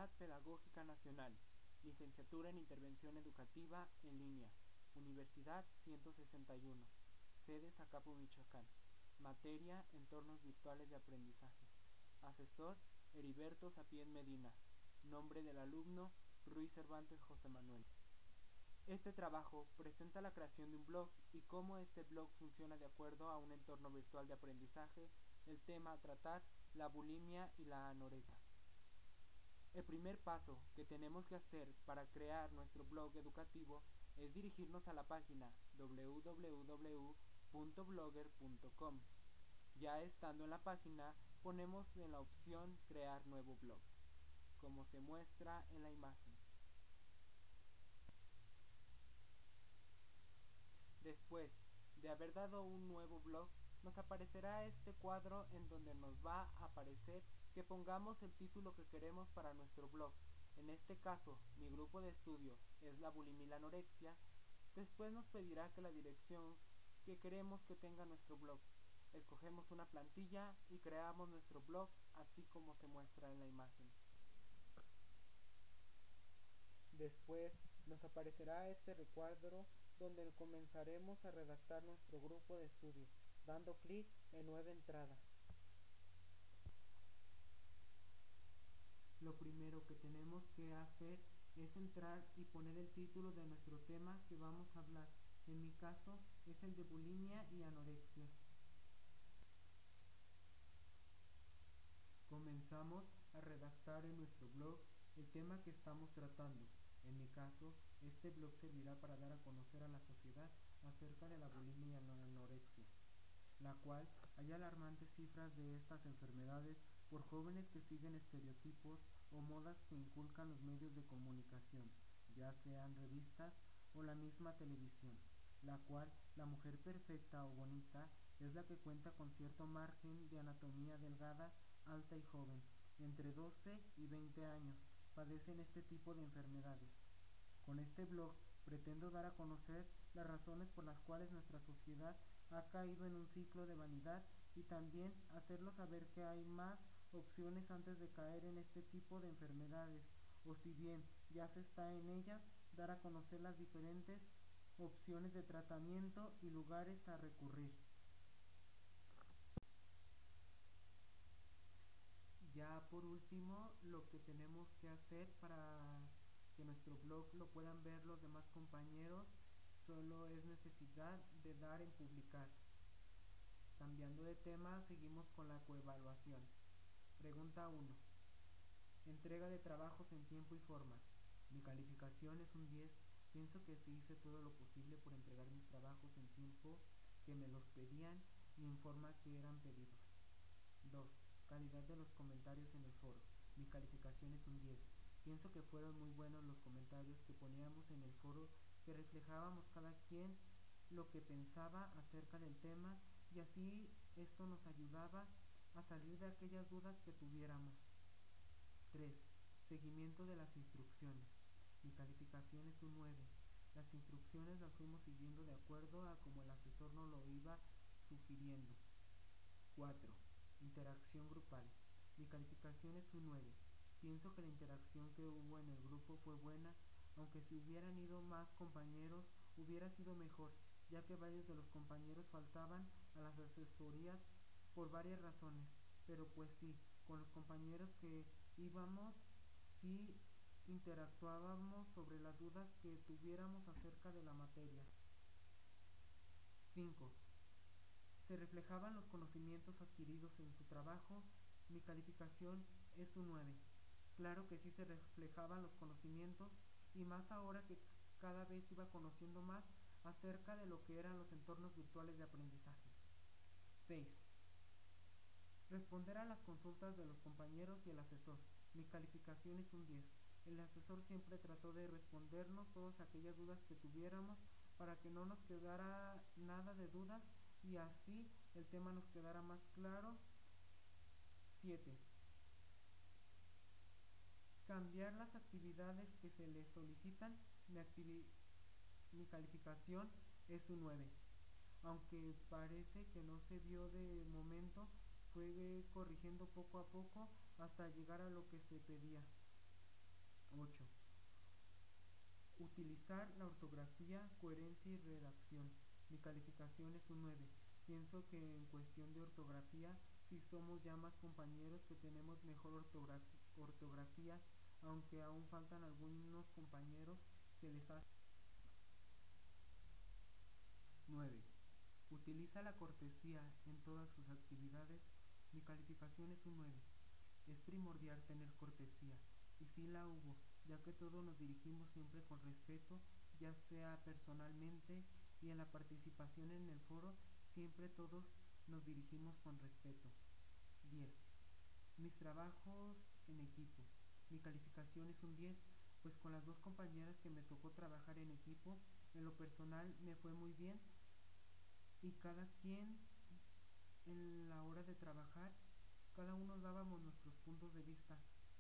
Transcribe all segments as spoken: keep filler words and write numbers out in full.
Unidad Pedagógica Nacional, Licenciatura en Intervención Educativa en Línea, Universidad ciento sesenta y uno, sede Zacapu, Michoacán. Materia: Entornos Virtuales de Aprendizaje. Asesor: Heriberto Sapien Medina. Nombre del alumno: Ruiz Cervantes José Manuel. Este trabajo presenta la creación de un blog y cómo este blog funciona de acuerdo a un entorno virtual de aprendizaje. El tema a tratar: la bulimia y la anorexia. El primer paso que tenemos que hacer para crear nuestro blog educativo es dirigirnos a la página w w w punto blogger punto com. Ya estando en la página, ponemos en la opción Crear nuevo blog, como se muestra en la imagen. Después de haber dado un nuevo blog, nos aparecerá este cuadro en donde nos va a aparecer que pongamos el título que queremos para nuestro blog. En este caso, mi grupo de estudio es la bulimia y la anorexia. Después nos pedirá que la dirección que queremos que tenga nuestro blog. Escogemos una plantilla y creamos nuestro blog así como se muestra en la imagen. Después nos aparecerá este recuadro donde comenzaremos a redactar nuestro grupo de estudio, dando clic en Nueva entrada. Lo primero que tenemos que hacer es entrar y poner el título de nuestro tema que vamos a hablar. En mi caso es el de bulimia y anorexia. Comenzamos a redactar en nuestro blog el tema que estamos tratando. En mi caso, este blog servirá para dar a conocer a la sociedad acerca de la bulimia y la anorexia, la cual hay alarmantes cifras de estas enfermedades por jóvenes que siguen estereotipos o modas que inculcan los medios de comunicación, ya sean revistas o la misma televisión, la cual la mujer perfecta o bonita es la que cuenta con cierto margen de anatomía delgada, alta y joven, entre doce y veinte años, padecen este tipo de enfermedades. Con este blog pretendo dar a conocer las razones por las cuales nuestra sociedad ha caído en un ciclo de vanidad y también hacerlo saber que hay más opciones antes de caer en este tipo de enfermedades, o si bien ya se está en ellas, dar a conocer las diferentes opciones de tratamiento y lugares a recurrir. Ya por último, lo que tenemos que hacer para que nuestro blog lo puedan ver los demás compañeros, solo es necesidad de dar en publicar. Cambiando de tema, seguimos con la coevaluación. Pregunta uno. Entrega de trabajos en tiempo y forma. Mi calificación es un diez. Pienso que sí hice todo lo posible por entregar mis trabajos en tiempo que me los pedían y en forma que eran pedidos. dos. Calidad de los comentarios en el foro. Mi calificación es un diez. Pienso que fueron muy buenos los comentarios que poníamos en el foro, que reflejábamos cada quien lo que pensaba acerca del tema y así esto nos ayudaba a salir de aquellas dudas que tuviéramos. tres. Seguimiento de las instrucciones. Mi calificación es un nueve. Las instrucciones las fuimos siguiendo de acuerdo a como el asesor nos lo iba sugiriendo. cuatro. Interacción grupal. Mi calificación es un nueve. Pienso que la interacción que hubo en el grupo fue buena, aunque si hubieran ido más compañeros hubiera sido mejor, ya que varios de los compañeros faltaban a las asesorías por varias razones, pero pues sí, con los compañeros que íbamos, sí interactuábamos sobre las dudas que tuviéramos acerca de la materia. cinco. Se reflejaban los conocimientos adquiridos en su trabajo. Mi calificación es un nueve. Claro que sí se reflejaban los conocimientos, y más ahora que cada vez iba conociendo más acerca de lo que eran los entornos virtuales de aprendizaje. seis. Responder a las consultas de los compañeros y el asesor. Mi calificación es un diez. El asesor siempre trató de respondernos todas aquellas dudas que tuviéramos para que no nos quedara nada de dudas y así el tema nos quedara más claro. siete. Cambiar las actividades que se les solicitan. Mi, activi mi calificación es un nueve. Aunque parece que no se vio de momento, fue corrigiendo poco a poco hasta llegar a lo que se pedía. ocho. Utilizar la ortografía, coherencia y redacción. Mi calificación es un nueve. Pienso que en cuestión de ortografía, si somos ya más compañeros que tenemos mejor ortografía, ortografía aunque aún faltan algunos compañeros que les hace. nueve. Utiliza la cortesía en todas sus actividades. Mi calificación es un nueve. Es primordial tener cortesía, y sí la hubo, ya que todos nos dirigimos siempre con respeto, ya sea personalmente y en la participación en el foro, siempre todos nos dirigimos con respeto. diez. Mis trabajos en equipo. Mi calificación es un diez, pues con las dos compañeras que me tocó trabajar en equipo, en lo personal me fue muy bien y cada quien en la hora de trabajar, cada uno dábamos nuestros puntos de vista.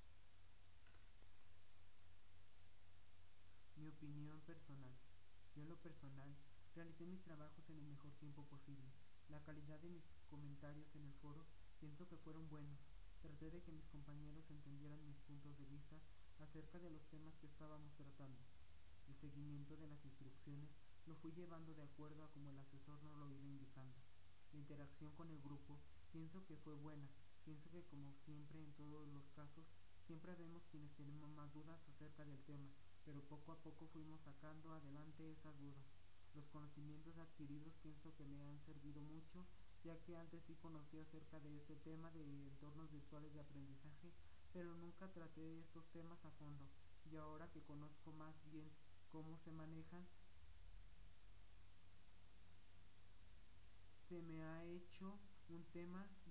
Mi opinión personal. Yo en lo personal realicé mis trabajos en el mejor tiempo posible. La calidad de mis comentarios en el foro pienso que fueron buenos. Traté de que mis compañeros entendieran mis puntos de vista acerca de los temas que estábamos tratando. El seguimiento de las instrucciones lo fui llevando de acuerdo a como el asesor nos lo iba indicando. La interacción con el grupo pienso que fue buena. Pienso que como siempre en todos los casos, siempre vemos quienes tenemos más dudas acerca del tema, pero poco a poco fuimos sacando adelante esas dudas. Los conocimientos adquiridos pienso que me han servido mucho, ya que antes sí conocía acerca de este tema de entornos virtuales de aprendizaje, pero nunca traté estos temas a fondo. Y ahora que conozco más bien cómo se manejan, se me ha hecho un tema